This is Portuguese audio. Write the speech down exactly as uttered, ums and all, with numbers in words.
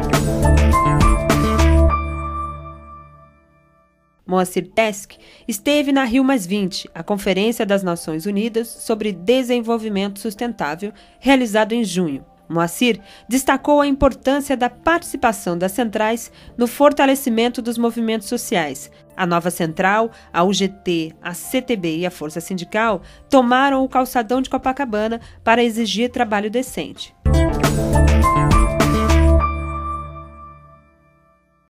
Moacir Teske esteve na Rio mais vinte, a Conferência das Nações Unidas sobre Desenvolvimento Sustentável, realizada em junho. Moacir destacou a importância da participação das centrais no fortalecimento dos movimentos sociais. A nova central, a U G T, a C T B e a Força Sindical tomaram o calçadão de Copacabana para exigir trabalho decente.